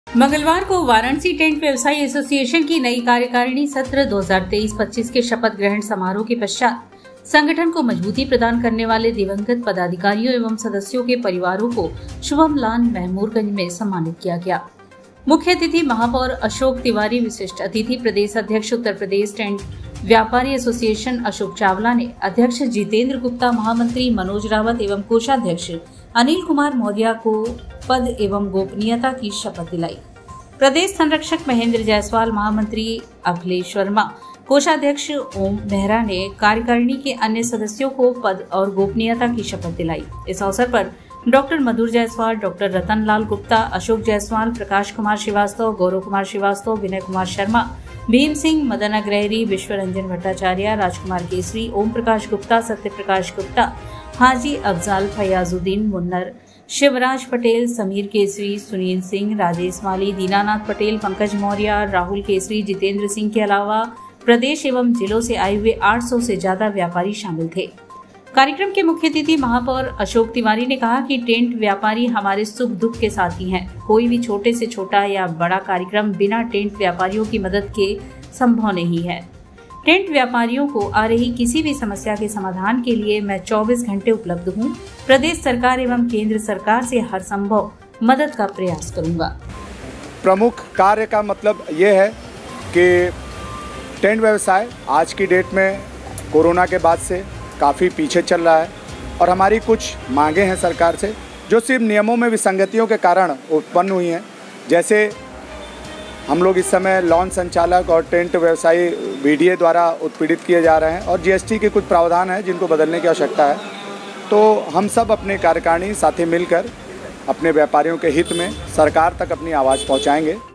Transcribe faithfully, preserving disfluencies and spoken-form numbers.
मंगलवार को वाराणसी टेंट व्यवसायी एसोसिएशन की नई कार्यकारिणी सत्र दो हज़ार तेईस पच्चीस के शपथ ग्रहण समारोह के पश्चात संगठन को मजबूती प्रदान करने वाले दिवंगत पदाधिकारियों एवं सदस्यों के परिवारों को शुभम लाल महमूरगंज में सम्मानित किया गया। मुख्य अतिथि महापौर अशोक तिवारी, विशिष्ट अतिथि प्रदेश अध्यक्ष उत्तर प्रदेश टेंट व्यापारी एसोसिएशन अशोक चावला ने अध्यक्ष जितेंद्र गुप्ता, महामंत्री मनोज रावत एवं कोषाध्यक्ष अनिल कुमार मौर्य को पद एवं गोपनीयता की शपथ दिलाई। प्रदेश संरक्षक महेंद्र जायसवाल, महामंत्री अखिलेश वर्मा, कोषाध्यक्ष ओम मेहरा ने कार्यकारिणी के अन्य सदस्यों को पद और गोपनीयता की शपथ दिलाई। इस अवसर पर डॉक्टर मधुर जायसवाल, डॉक्टर रतन लाल गुप्ता, अशोक जायसवाल, प्रकाश कुमार श्रीवास्तव, गौरव कुमार श्रीवास्तव, विनय कुमार शर्मा, भीम सिंह, मदन अग्रहरी, विश्वरंजन भट्टाचार्य, राजकुमार केसरी, ओम प्रकाश गुप्ता, सत्य प्रकाश गुप्ता, हाजी अफजाल, फयाजुद्दीन मुन्नर, शिवराज पटेल, समीर केसरी, सुनील सिंह, राजेश माली, दीनानाथ पटेल, पंकज मौर्य, राहुल केसरी, जितेंद्र सिंह के अलावा प्रदेश एवं जिलों से आए हुए आठ सौ से ज्यादा व्यापारी शामिल थे। कार्यक्रम के मुख्य अतिथि महापौर अशोक तिवारी ने कहा कि टेंट व्यापारी हमारे सुख दुख के साथी हैं। कोई भी छोटे से छोटा या बड़ा कार्यक्रम बिना टेंट व्यापारियों की मदद के संभव नहीं है। टेंट व्यापारियों को आ रही किसी भी समस्या के समाधान के लिए मैं चौबीस घंटे उपलब्ध हूं। प्रदेश सरकार एवं केंद्र सरकार से हर संभव मदद का प्रयास करूंगा। प्रमुख कार्य का मतलब ये है कि टेंट व्यवसाय आज की डेट में कोरोना के बाद से काफ़ी पीछे चल रहा है और हमारी कुछ मांगे हैं सरकार से जो सिर्फ नियमों में विसंगतियों के कारण उत्पन्न हुई हैं। जैसे हम लोग इस समय लॉन्च संचालक और टेंट व्यवसायी वीडीए द्वारा उत्पीड़ित किए जा रहे हैं और जीएसटी के कुछ प्रावधान हैं जिनको बदलने की आवश्यकता है। तो हम सब अपने कार्यकारिणी साथी मिलकर अपने व्यापारियों के हित में सरकार तक अपनी आवाज़ पहुंचाएंगे।